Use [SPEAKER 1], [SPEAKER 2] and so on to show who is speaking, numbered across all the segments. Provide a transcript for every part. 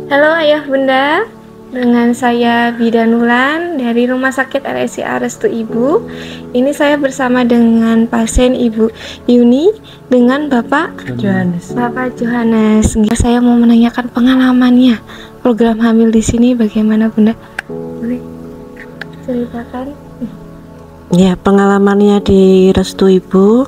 [SPEAKER 1] Halo Ayah Bunda, dengan saya Bidanulan dari Rumah Sakit RSCA Restu Ibu. Ini saya bersama dengan pasien Ibu Yuni dengan Bapak
[SPEAKER 2] Johannes.
[SPEAKER 1] Bapak Johannes. Saya mau menanyakan pengalamannya program hamil di sini bagaimana Bunda? Boleh ceritakan?
[SPEAKER 2] Ya, pengalamannya di Restu Ibu.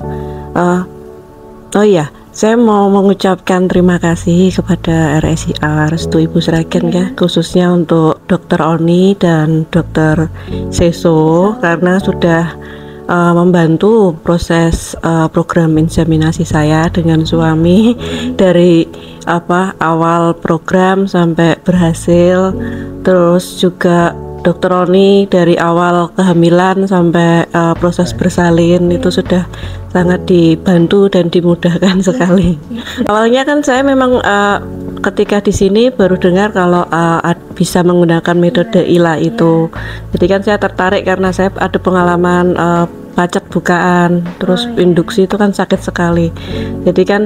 [SPEAKER 2] Oh ya, saya mau mengucapkan terima kasih kepada RSCA Restu Ibu Sragen ya, khususnya untuk Dokter Oni dan Dokter Seso karena sudah membantu proses program inseminasi saya dengan suami dari awal program sampai berhasil. Terus juga Dokter Oni dari awal kehamilan sampai proses bersalin itu sudah sangat dibantu dan dimudahkan sekali. Awalnya kan saya memang ketika di sini baru dengar kalau bisa menggunakan metode ILA itu. Jadi kan saya tertarik karena saya ada pengalaman pacet bukaan, terus induksi itu kan sakit sekali. Jadi kan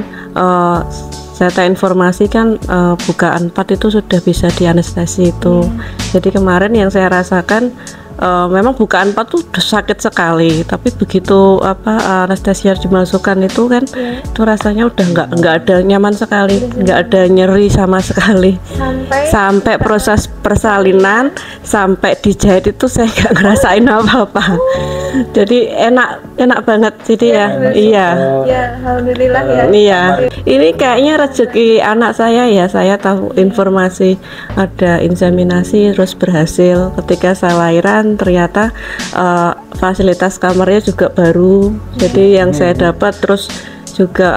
[SPEAKER 2] saya informasi kan bukaan 4 itu sudah bisa dianestesi itu. Jadi kemarin yang saya rasakan memang bukaan 4 tuh sakit sekali, tapi begitu anestesia dimasukkan itu kan itu rasanya udah nggak ada, nyaman sekali, nggak ada nyeri sama sekali. Sampai proses persalinan sampai dijahit itu saya nggak ngerasain apa-apa. Jadi enak banget. Jadi ya
[SPEAKER 1] Alhamdulillah ya.
[SPEAKER 2] Iya, ini kayaknya rezeki anak saya ya. Saya tahu informasi ada inseminasi terus berhasil. Ketika saya lahiran ternyata fasilitas kamarnya juga baru. Jadi yang saya dapat terus juga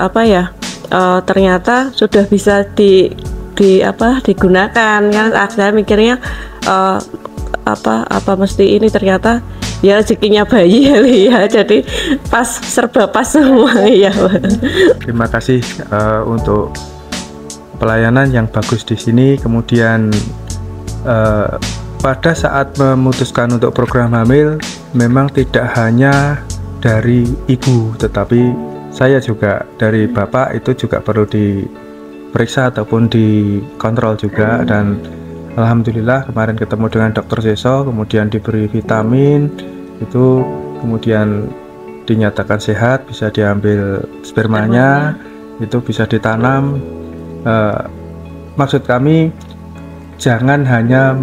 [SPEAKER 2] ternyata sudah bisa digunakan kan. Saya mikirnya mesti ini, ternyata ya rezekinya bayi ya, jadi serba pas semua ya.
[SPEAKER 3] Terima kasih untuk pelayanan yang bagus di sini. Kemudian pada saat memutuskan untuk program hamil, memang tidak hanya dari ibu, tetapi saya juga dari bapak itu juga perlu diperiksa ataupun dikontrol juga. Dan alhamdulillah kemarin ketemu dengan dokter Seso, kemudian diberi vitamin, itu kemudian dinyatakan sehat, bisa diambil spermanya, itu bisa ditanam. Maksud kami jangan hanya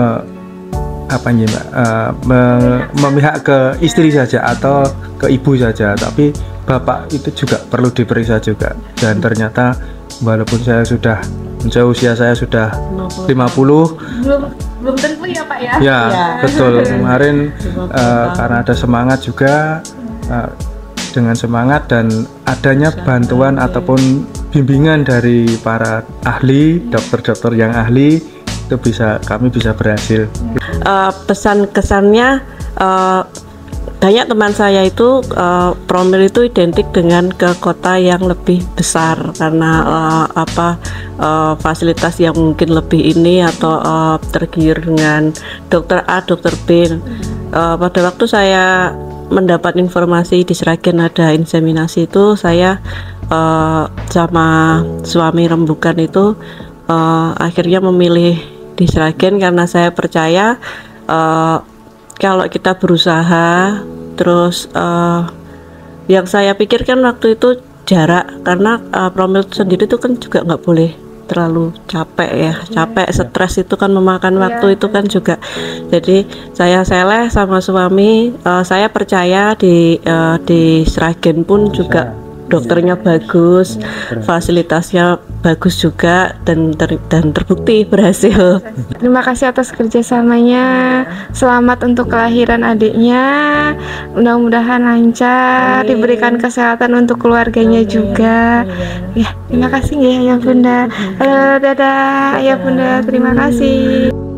[SPEAKER 3] memihak ke istri saja atau ke ibu saja, tapi bapak itu juga perlu diperiksa juga. Dan ternyata walaupun saya sudah usia saya sudah 50,
[SPEAKER 1] belum tentu ya Pak ya.
[SPEAKER 3] Ya, betul. Kemarin karena ada semangat juga, dengan semangat dan adanya bantuan ataupun bimbingan dari para ahli, dokter-dokter yang ahli, itu kami bisa berhasil.
[SPEAKER 2] Pesan kesannya, banyak teman saya itu promil itu identik dengan ke kota yang lebih besar karena fasilitas yang mungkin lebih ini atau tergiur dengan dokter A, dokter B. Pada waktu saya mendapat informasi di Sragen ada inseminasi itu, saya sama suami rembukan itu akhirnya memilih di Sragen karena saya percaya kalau kita berusaha terus yang saya pikirkan waktu itu jarak, karena promil sendiri itu kan juga nggak boleh terlalu capek ya, stres itu kan memakan waktu itu kan juga. Jadi saya seleh sama suami, saya percaya di Sragen pun juga dokternya bagus, fasilitasnya bagus juga, dan terbukti berhasil.
[SPEAKER 1] Terima kasih atas kerjasamanya. Selamat untuk kelahiran adiknya. Mudah-mudahan lancar, diberikan kesehatan untuk keluarganya juga. Ya, terima kasih ya Bunda. Dadah ya Bunda, terima kasih.